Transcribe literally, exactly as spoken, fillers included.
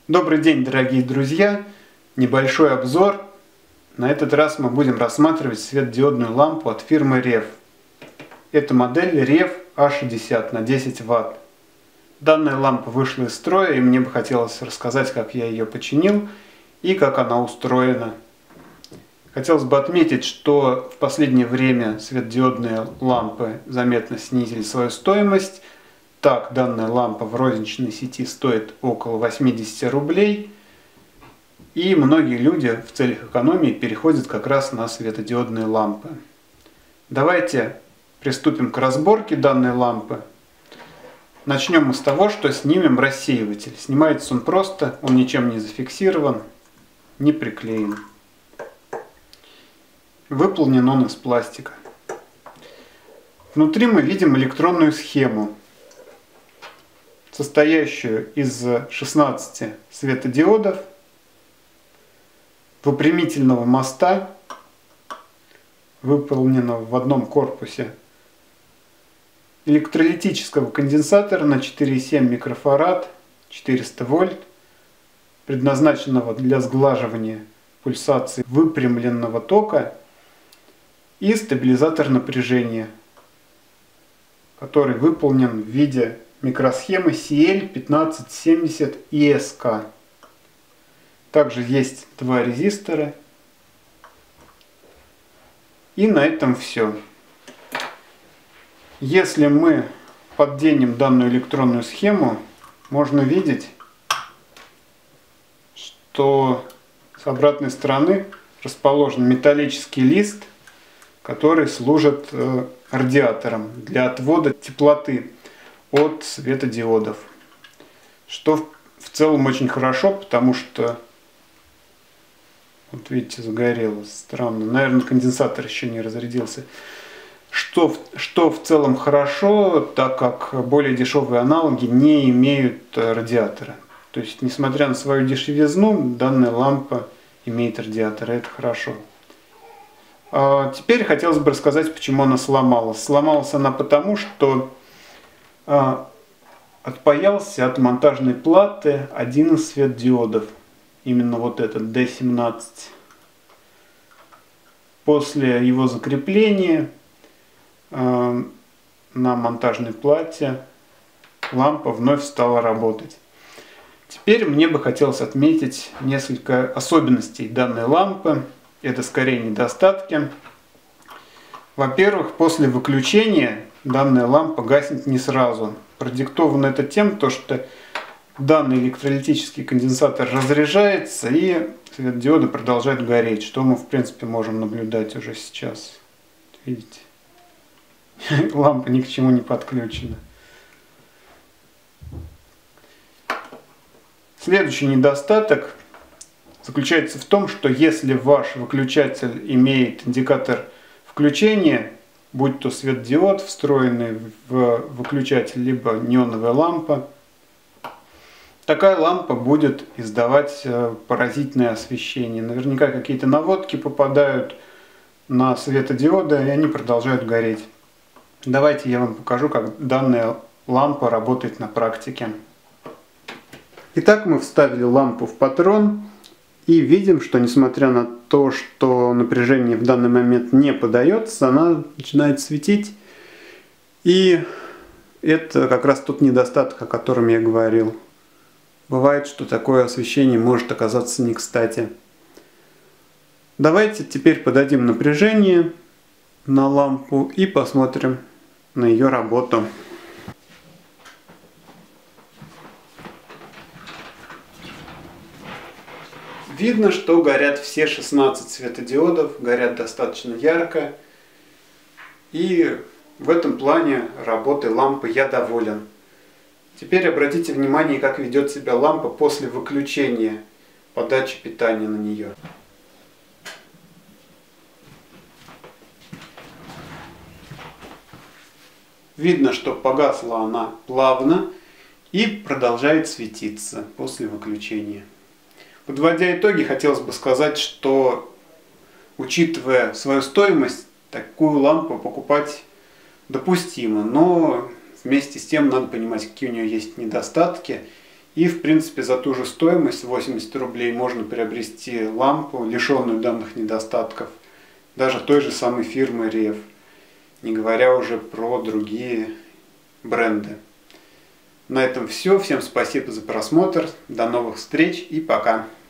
Добрый день, дорогие друзья! Небольшой обзор. На этот раз мы будем рассматривать светодиодную лампу от фирмы рев. Это модель рев а шестьдесят на десять ватт. Данная лампа вышла из строя, и мне бы хотелось рассказать, как я ее починил и как она устроена. Хотелось бы отметить, что в последнее время светодиодные лампы заметно снизили свою стоимость. Так, данная лампа в розничной сети стоит около восьмидесяти рублей. И многие люди в целях экономии переходят как раз на светодиодные лампы. Давайте приступим к разборке данной лампы. Начнем мы с того, что снимем рассеиватель. Снимается он просто, он ничем не зафиксирован, не приклеен. Выполнен он из пластика. Внутри мы видим электронную схему, состоящую из шестнадцати светодиодов, выпрямительного моста, выполненного в одном корпусе, электролитического конденсатора на четыре и семь микрофарад, четыреста вольт, предназначенного для сглаживания пульсации выпрямленного тока, и стабилизатор напряжения, который выполнен в виде микросхемы си эл пятнадцать семьдесят и эс ка. Также есть два резистора. И на этом все. Если мы подденем данную электронную схему, можно видеть, что с обратной стороны расположен металлический лист, который служит радиатором для отвода теплоты от светодиодов. Что в целом очень хорошо, потому что, вот видите, загорелось. Странно. Наверное, конденсатор еще не разрядился. Что, что в целом хорошо, так как более дешевые аналоги не имеют радиатора. То есть, несмотря на свою дешевизну, данная лампа имеет радиатор, и это хорошо. А теперь хотелось бы рассказать, почему она сломалась. Сломалась она потому, что а, отпаялся от монтажной платы один из светодиодов. Именно вот этот дэ семнадцать. После его закрепления э, на монтажной плате лампа вновь стала работать. Теперь мне бы хотелось отметить несколько особенностей данной лампы. Это скорее недостатки. Во-первых, после выключения данная лампа гаснет не сразу. Продиктовано это тем, что данный электролитический конденсатор разряжается и светодиоды продолжают гореть, что мы в принципе можем наблюдать уже сейчас. Видите? Лампа ни к чему не подключена. Следующий недостаток заключается в том, что если ваш выключатель имеет индикатор включения, будь то светодиод, встроенный в выключатель, либо неоновая лампа, такая лампа будет издавать паразитное освещение. Наверняка какие-то наводки попадают на светодиоды, и они продолжают гореть. Давайте я вам покажу, как данная лампа работает на практике. Итак, мы вставили лампу в патрон и видим, что несмотря на то, что напряжение в данный момент не подается, она начинает светить. И это как раз тот недостаток, о котором я говорил. Бывает, что такое освещение может оказаться не кстати. Давайте теперь подадим напряжение на лампу и посмотрим на ее работу. Видно, что горят все шестнадцать светодиодов, горят достаточно ярко. И в этом плане работы лампы я доволен. Теперь обратите внимание, как ведет себя лампа после выключения подачи питания на нее. Видно, что погасла она плавно и продолжает светиться после выключения. Подводя итоги, хотелось бы сказать, что, учитывая свою стоимость, такую лампу покупать допустимо, но вместе с тем надо понимать, какие у нее есть недостатки И в принципе за ту же стоимость, восемьдесят рублей, можно приобрести лампу, лишенную данных недостатков, даже той же самой фирмы рев, не говоря уже про другие бренды. На этом все. Всем спасибо за просмотр. До новых встреч и пока.